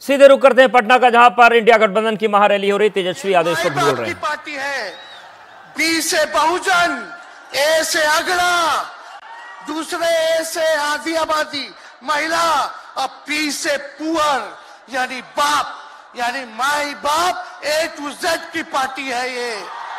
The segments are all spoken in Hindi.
सीधे रुक करते हैं पटना का, जहां पर इंडिया गठबंधन की महारैली हो रही। तेजस्वी यादव इस वक्त बोल रहे हैं। पार्टी है, बी से बहुजन, ए से अगड़ा, दूसरे ए से आधी आबादी महिला और पी से पुअर यानी बाप, यानी माई बाप, ए टू जेड की पार्टी है ये।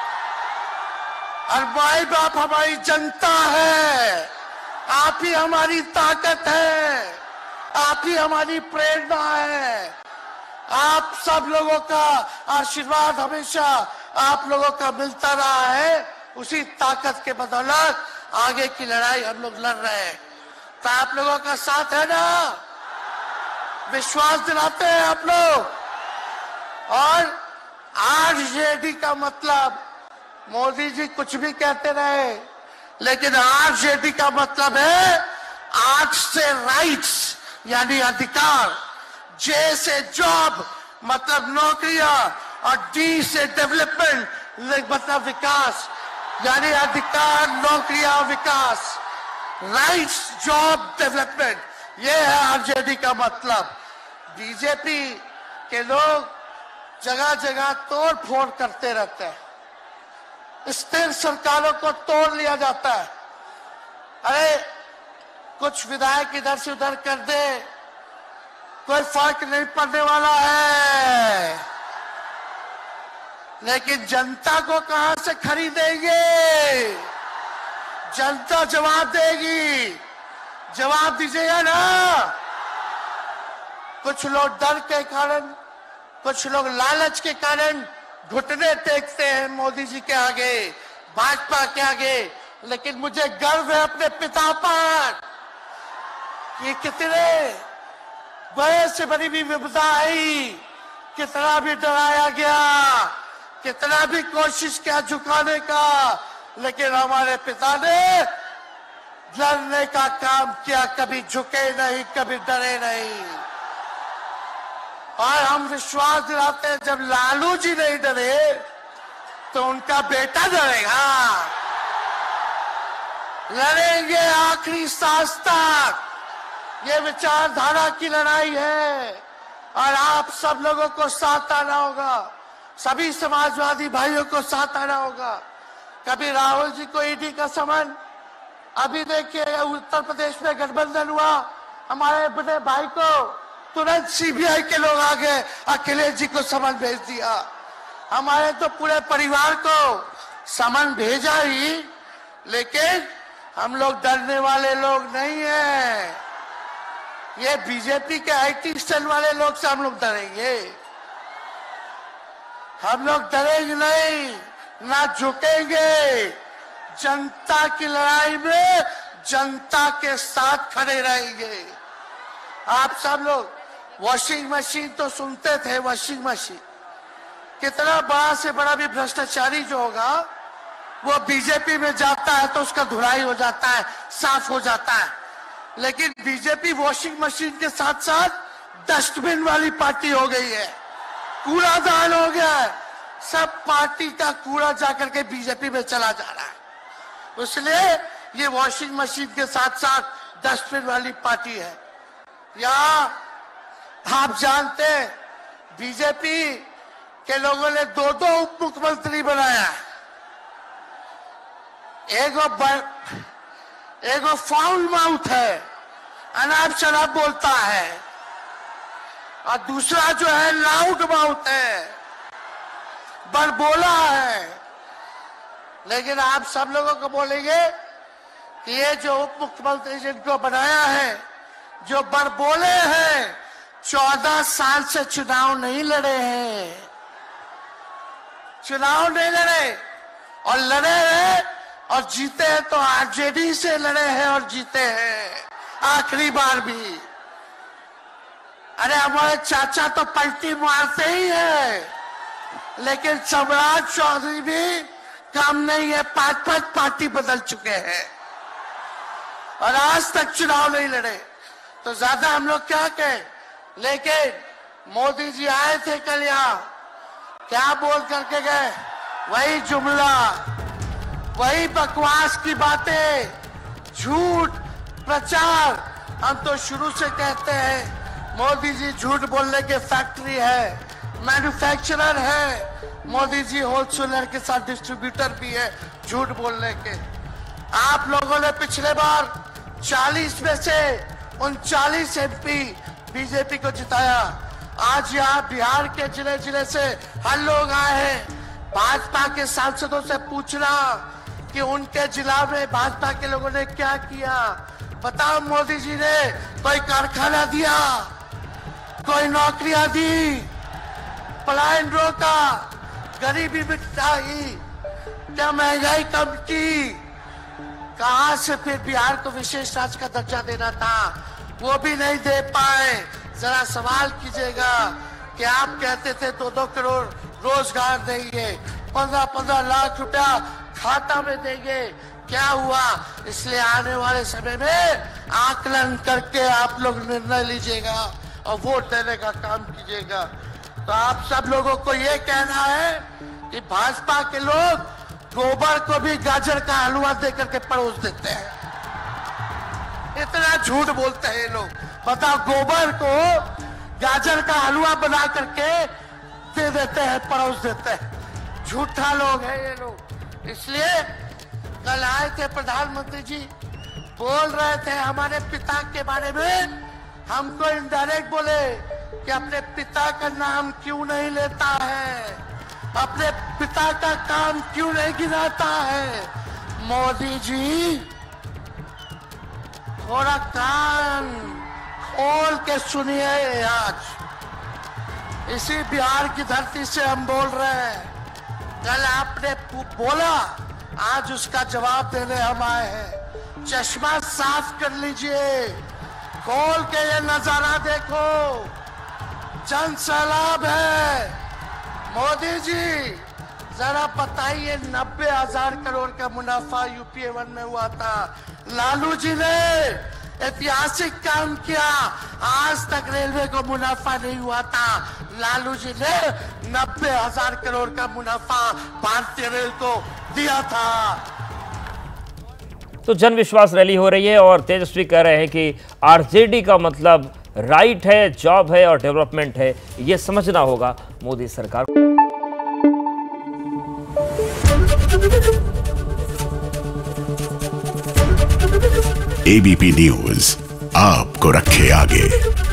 और माई बाप हमारी जनता है, आप ही हमारी ताकत है, आप ही हमारी प्रेरणा है। आप सब लोगों का आशीर्वाद हमेशा आप लोगों का मिलता रहा है, उसी ताकत के बदौलत आगे की लड़ाई हम लोग लड़ रहे हैं। तो आप लोगों का साथ है ना, विश्वास दिलाते हैं आप लोग। और आरजेडी का मतलब, मोदी जी कुछ भी कहते रहे, लेकिन आरजेडी का मतलब है आर से राइट्स यानी अधिकार, जे से जॉब मतलब नौकरियां, और डी से डेवलपमेंट मतलब विकास, यानी अधिकार, नौकरियां, विकास, राइट्स, जॉब, डेवलपमेंट, ये है आरजेडी का मतलब। बीजेपी के लोग जगह जगह तोड़ फोड़ करते रहते हैं, स्थिर सरकारों को तोड़ लिया जाता है। अरे कुछ विधायक इधर से उधर कर दे, कोई फर्क नहीं पड़ने वाला है, लेकिन जनता को कहां से खरीदेंगे? जनता जवाब देगी, जवाब दीजिएगा ना। कुछ लोग डर के कारण, कुछ लोग लालच के कारण घुटने टेकते हैं मोदी जी के आगे, भाजपा के आगे, लेकिन मुझे गर्व है अपने पिता पर कि कितने बड़े से बड़ी भी विपदा आई, कितना भी डराया गया, कितना भी कोशिश किया झुकाने का, लेकिन हमारे पिता ने लड़ने का काम किया, कभी झुके नहीं, कभी डरे नहीं। और हम विश्वास दिलाते हैं, जब लालू जी नहीं डरे तो उनका बेटा डरेगा। लड़ेंगे आखिरी सांस तक, ये विचारधारा की लड़ाई है। और आप सब लोगों को साथ आना होगा, सभी समाजवादी भाइयों को साथ आना होगा। कभी राहुल जी को ईडी का समन, अभी देखिए उत्तर प्रदेश में गठबंधन हुआ, हमारे बड़े भाई को तुरंत सीबीआई के लोग आ गए, अखिलेश जी को समन भेज दिया। हमारे तो पूरे परिवार को समन भेजा ही, लेकिन हम लोग डरने वाले लोग नहीं हैं। ये बीजेपी के आईटी सेल वाले लोग से हम लोग डरेंगे? हम लोग डरेंगे नहीं, ना झुकेंगे। जनता की लड़ाई में जनता के साथ खड़े रहेंगे। आप सब लोग वॉशिंग मशीन तो सुनते थे, वॉशिंग मशीन, कितना बड़ा से बड़ा भी भ्रष्टाचारी जो होगा वो बीजेपी में जाता है तो उसका धुलाई हो जाता है, साफ हो जाता है। लेकिन बीजेपी वॉशिंग मशीन के साथ साथ डस्टबिन वाली पार्टी हो गई है, कूड़ादान हो गया है, सब पार्टी का कूड़ा जाकर के बीजेपी में चला जा रहा है। इसलिए ये वॉशिंग मशीन के साथ साथ डस्टबिन वाली पार्टी है। यहाँ आप जानते हैं बीजेपी के लोगों ने दो उप मुख्यमंत्री बनाया, एगो फाउल माउथ है, अनाप शनाप बोलता है, और दूसरा जो है लाउड माउथ है, बड़बोला है। लेकिन आप सब लोगों को बोलेंगे कि ये जो उप मुख्यमंत्री जिनको बनाया है, जो बड़बोले हैं, 14 साल से चुनाव नहीं लड़े हैं, चुनाव नहीं लड़े, और लड़े हैं और जीते हैं तो आरजेडी से लड़े हैं और जीते हैं आखिरी बार भी। अरे हमारे चाचा तो पलटी मारते ही है, लेकिन सम्राट चौधरी भी काम नहीं है, 5 पार्टी बदल चुके हैं और आज तक चुनाव नहीं लड़े। तो ज्यादा हम लोग क्या कहें, लेकिन मोदी जी आए थे कल यहाँ, क्या बोल करके गए? वही जुमला, वही बकवास की बातें, झूठ प्रचार। हम तो शुरू से कहते हैं मोदी जी झूठ बोलने के फैक्ट्री है, मैन्युफैक्चरर है। मोदी जी होलसेलर के साथ डिस्ट्रीब्यूटर भी है झूठ बोलने के। आप लोगों ने पिछले बार 40 में से 39 MP बीजेपी को जिताया। आज यहाँ बिहार के जिले जिले से हर लोग आए हैं। भाजपा के सांसदों से पूछना कि उनके जिला में भाजपा के लोगों ने क्या किया। बताओ, मोदी जी ने कोई कारखाना दिया, कोई नौकरियां दी, पलायन रोका, गरीबी मिटाई, क्या महंगाई कम की? कहां से फिर बिहार को विशेष राज्य का दर्जा देना था, वो भी नहीं दे पाए। जरा सवाल कीजिएगा कि आप कहते थे 2-2 करोड़ रोजगार देंगे, 15-15 लाख रुपया खाता में देंगे, क्या हुआ? इसलिए आने वाले समय में आकलन करके आप लोग निर्णय लीजिएगा और वोट देने का काम कीजिएगा। तो आप सब लोगों को ये कहना है कि भाजपा के लोग गोबर को भी गाजर का हलवा देकर के परोस देते हैं। इतना झूठ बोलते हैं ये लोग। बताओ, गोबर को गाजर का हलवा बना करके दे देते हैं, परोस देते हैं। झूठा लोग हैं ये लोग। इसलिए कल आए थे प्रधानमंत्री जी, बोल रहे थे हमारे पिता के बारे में। हमको इनडायरेक्ट बोले कि अपने पिता का नाम क्यों नहीं लेता है, अपने पिता का काम क्यों नहीं गिनाता है। मोदी जी, थोड़ा कान खोल के सुनिए। आज इसी बिहार की धरती से हम बोल रहे हैं। कल आपने बोला, आज उसका जवाब देने हम आए हैं। चश्मा साफ कर लीजिए, खोल के ये नजारा देखो, जन सैलाब है। मोदी जी, जरा बताइए, 90,000 करोड़ का मुनाफा UPA 1 में हुआ था। लालू जी ने ऐतिहासिक काम किया, आज तक रेलवे को मुनाफा नहीं हुआ था। लालू जी ने 90,000 करोड़ का मुनाफा भारतीय रेल को दिया था। तो जन विश्वास रैली हो रही है और तेजस्वी कह रहे हैं कि RJD का मतलब राइट है, जॉब है और डेवलपमेंट है। ये समझना होगा मोदी सरकार को। ABP न्यूज आपको रखे आगे।